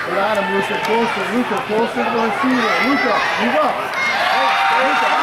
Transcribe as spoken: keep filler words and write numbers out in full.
We got him, Luca. Closer, Luca. Closer to the receiver. Luca, move up. Hey, Luca.